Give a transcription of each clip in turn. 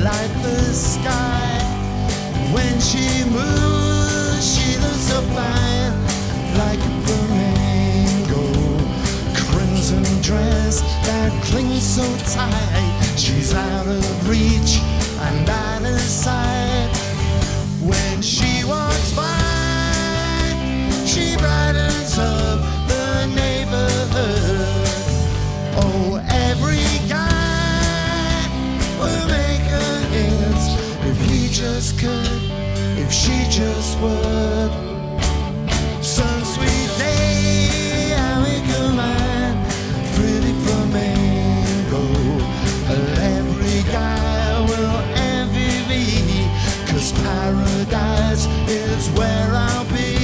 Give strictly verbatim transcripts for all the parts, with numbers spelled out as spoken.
like the sky. When she moves, she looks so fine, like a flamingo. Crimson dress that clings so tight. She's out of reach and out of sight. When she walks by, she brightens up the neighborhood. Oh, every guy will make her his if he just could, if she just would. Some sweet day, I make her mine, pretty flamingo. Every guy will envy me, 'cause paradise is where I'll be.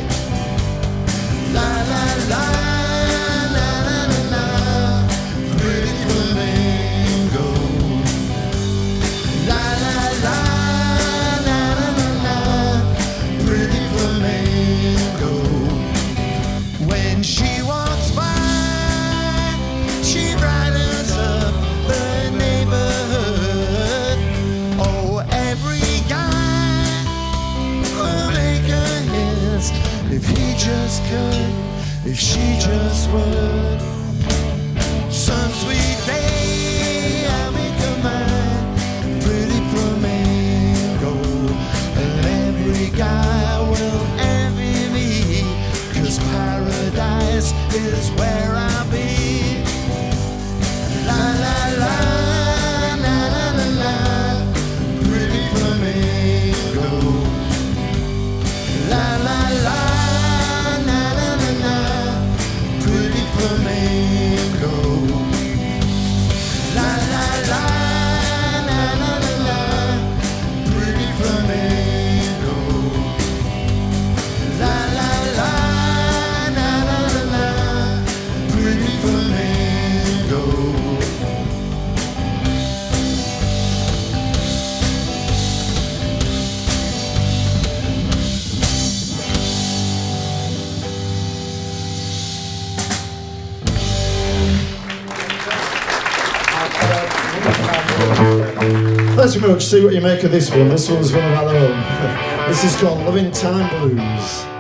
La la la, la la la la, pretty flamingo. La la la, la la la la, pretty flamingo. When she walks by, she brightens up the neighborhood. Oh, every guy will make her his if he just could, if she just would. Some sweet day, I'll make her mine, pretty flamingo. And every guy will envy me, 'cause paradise is where I'll be. La la la, la la la la, pretty flamingo. La la la, la la la la, pretty flamingo. La la la, la la la la, pretty flamingo. La la la, la la la la, pretty flamingo. Let's very much see what you make of this one. This one's one of our own. This is called Loving Time Blues.